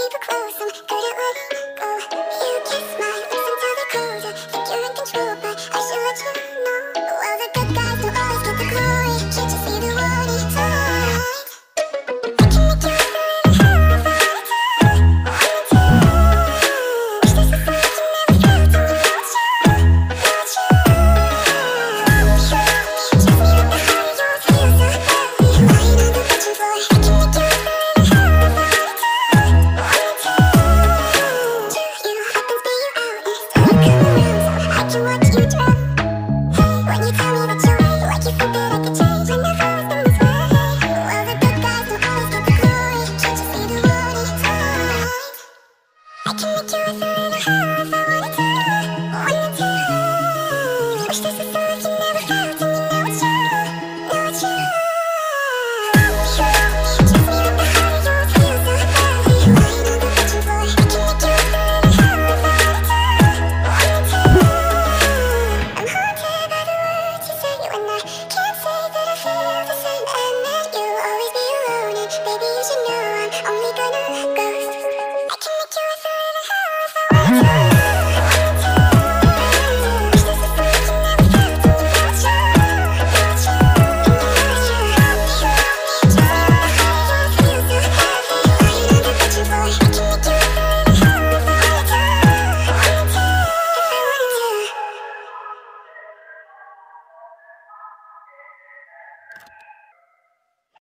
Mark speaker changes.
Speaker 1: people close, I'm good at letting go. You kiss my lips until they're colder. Think you're in control, but I should let you know. Well, the good guys don't always get the glory. Can't you see the warning signs? I can make you feel it hell if I wanted to. Wish this was something you never felt till you felt you. Just me with the heart of yours feels so heavy. Lying on the kitchen floor. I can make you feel it hell if I wanted to. You happens be you out instead of come around, so I can watch you drown. When you tell me that you're right, like you think that I could change. When I've always been this way. Well, the good guys don't always get the glory. Can't you see the warning signs? I can make you feel it hell if I wanted to. Wish this was something you never felt.